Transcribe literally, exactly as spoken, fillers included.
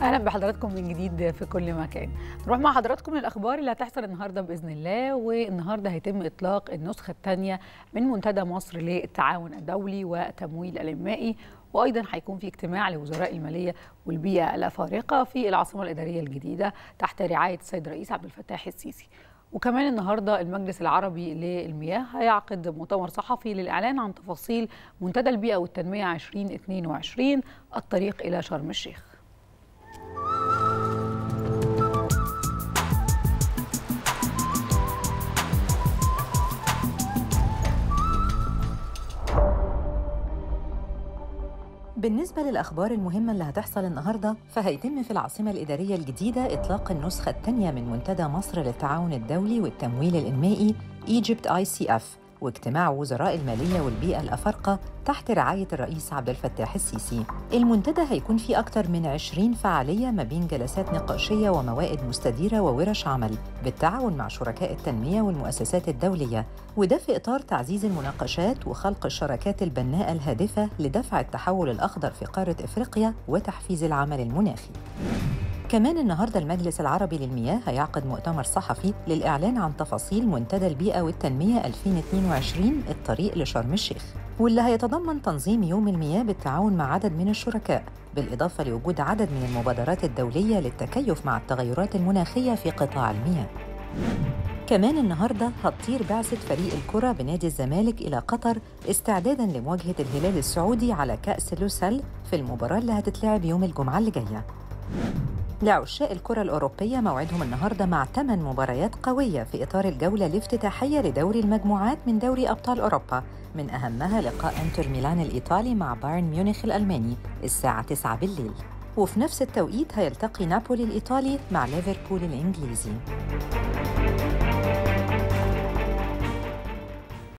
اهلا بحضراتكم من جديد في كل مكان. نروح مع حضراتكم للاخبار اللي هتحصل النهارده باذن الله. والنهارده هيتم اطلاق النسخه الثانيه من منتدى مصر للتعاون الدولي والتمويل الانمائي، وايضا هيكون في اجتماع لوزراء الماليه والبيئه الافارقه في العاصمه الاداريه الجديده تحت رعايه السيد الرئيس عبد الفتاح السيسي. وكمان النهارده المجلس العربي للمياه هيعقد مؤتمر صحفي للاعلان عن تفاصيل منتدى البيئه والتنميه ألفين واثنين وعشرين الطريق الى شرم الشيخ. بالنسبة للأخبار المهمة اللي هتحصل النهاردة، فهيتم في العاصمة الإدارية الجديدة إطلاق النسخة الثانية من منتدى مصر للتعاون الدولي والتمويل الإنمائي Egypt آي سي إف، واجتماع وزراء المالية والبيئة الأفارقة تحت رعاية الرئيس عبد الفتاح السيسي. المنتدى هيكون فيه أكثر من عشرين فعالية ما بين جلسات نقاشية وموائد مستديرة وورش عمل بالتعاون مع شركاء التنمية والمؤسسات الدولية، وده في إطار تعزيز المناقشات وخلق الشراكات البناءة الهادفة لدفع التحول الأخضر في قارة إفريقيا وتحفيز العمل المناخي. كمان النهارده المجلس العربي للمياه هيعقد مؤتمر صحفي للإعلان عن تفاصيل منتدى البيئة والتنمية ألفين واثنين وعشرين الطريق لشرم الشيخ، واللي هيتضمن تنظيم يوم المياه بالتعاون مع عدد من الشركاء، بالإضافة لوجود عدد من المبادرات الدولية للتكيف مع التغيرات المناخية في قطاع المياه. كمان النهارده هتطير بعثة فريق الكرة بنادي الزمالك إلى قطر استعداداً لمواجهة الهلال السعودي على كأس لوسيل في المباراة اللي هتتلعب يوم الجمعة اللي جاية. لعشاق الكرة الأوروبية موعدهم النهاردة مع ثمان مباريات قوية في إطار الجولة الافتتاحية لدوري المجموعات من دوري أبطال أوروبا، من أهمها لقاء انتر ميلان الإيطالي مع بايرن ميونخ الألماني الساعة تسعة بالليل، وفي نفس التوقيت هيلتقي نابولي الإيطالي مع ليفربول الإنجليزي.